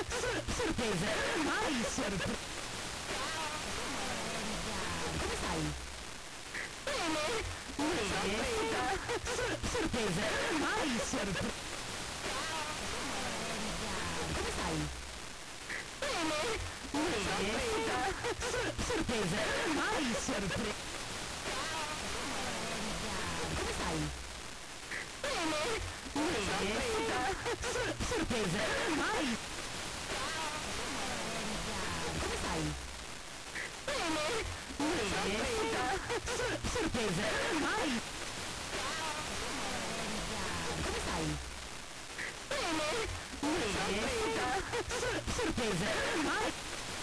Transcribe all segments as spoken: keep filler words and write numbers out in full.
Sor- sorpresa! Mai sorpresa! Come stai? Bene! Bene! Sor- sorpresa! Mai sorpresa! Come stai? Bene! Bene! Sor- sorpresa! Mai sorpresa! Come stai? Bene! Bene! Sor- sorpresa! Mai! Come stai? Bene! Bene! Sor- sorpresa! Mai! Come stai? Bene! Bene! Sor- sorpresa! Mai!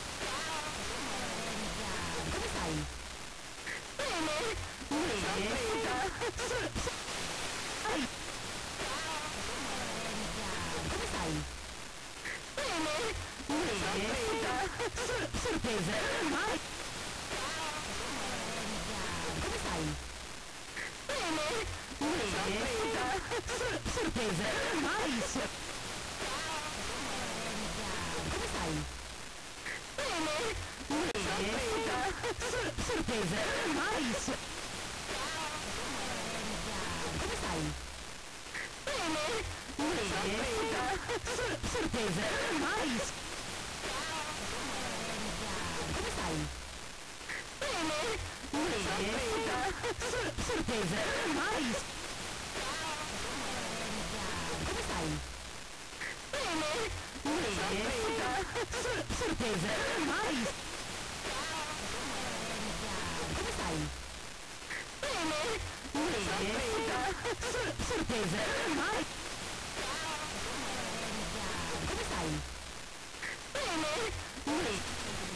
Come stai? Bene! Bene! Sor- sor- Ai! Come stai? Bene! Bene! Sor- sorpresa! Mai! Come stai? Bene! Bene! Sor- sorpresa! Mai! Sor- Come stai? Bene! Bene! Sor- sorpresa! Mai! Sor- Come stai? Bene! Bene! Sor- sorpresa! Mai! Come stai? Bene! Bene! Sor- sorpresa! Mai! Come stai? Bene! Bene! Sor- sorpresa! Mai! Come stai? Bene! Bene! Sor- sorpresa! Mai! Come stai? Bene! Bene!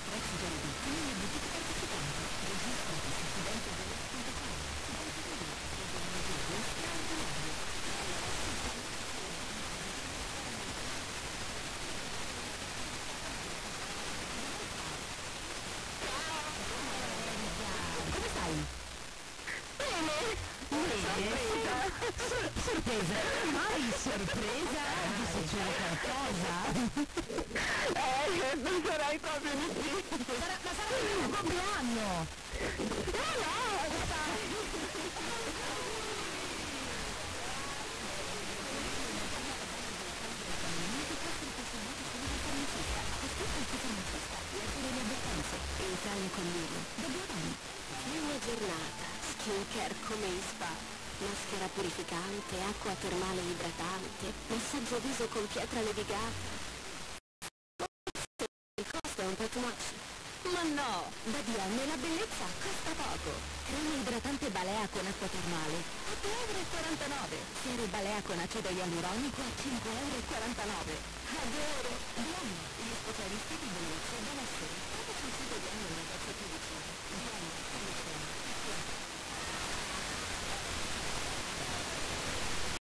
Come stai? Bene! Bene! Sor- sorpresa! Mai sorpresa! Ti succede qualcosa? Eh, non sarai proprio di sì. Sarà, ma sarà il mio compleanno! Eh no, dai. Italia con Milo. Prima giornata, skincare come in spa, maschera purificante, acqua termale idratante, massaggio viso con pietra levigata. Il costo è un po' too much. Ma no, da Diane la bellezza costa poco. Crema idratante Balea con acqua termale, otto e quarantanove euro. Siero Balea con acido ialuronico a cinque e quarantanove euro. Adoro! Diane, gli specialisti di bellezza